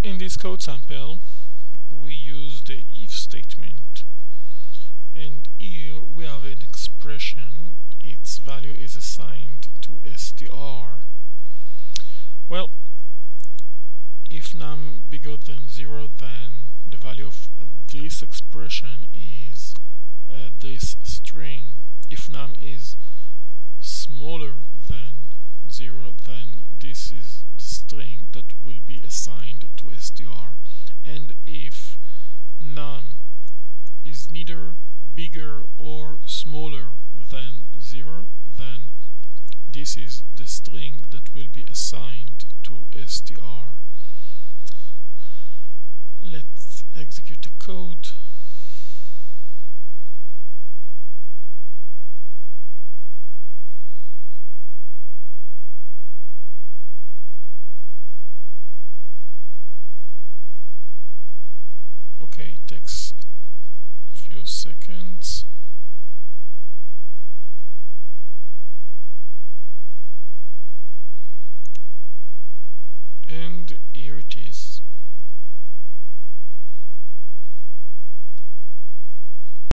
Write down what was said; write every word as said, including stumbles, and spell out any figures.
In this code sample, we use the if statement, and here we have an expression. Its value is assigned to str. Well, if num bigger than zero, then the value of this expression is uh, this string. If num is smaller than zero, then this is the string that will be assigned to str. And if num is neither bigger or smaller than zero, then this is the string that will be assigned to str. Let's execute the code. Okay, it takes a few seconds.